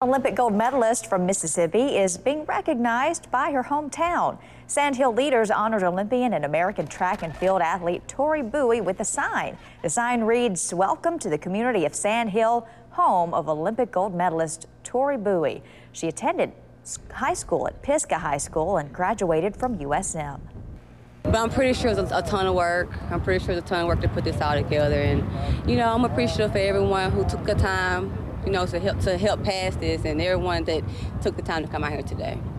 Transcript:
Olympic gold medalist from Mississippi is being recognized by her hometown. Sand Hill leaders honored Olympian and American track and field athlete Tori Bowie with a sign. The sign reads, "Welcome to the community of Sand Hill, home of Olympic gold medalist Tori Bowie." She attended high school at Pisgah High School and graduated from USM. But I'm pretty sure it's a ton of work. I'm pretty sure it's a ton of work to put this all together. And, I'm appreciative for everyone who took the time, to help pass this, and everyone that took the time to come out here today.